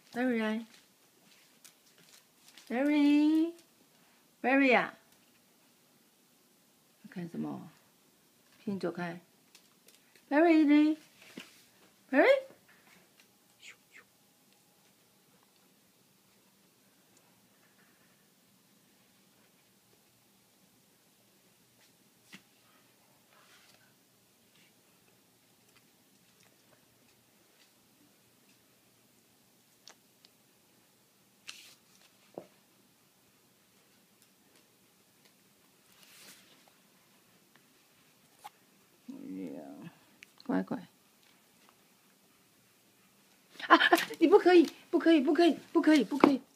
Berry 来，Berry 呀，看什么？请走开。Berry 呢 ？Berry。乖乖。啊！你不可以，不可以，不可以，不可以，不可以。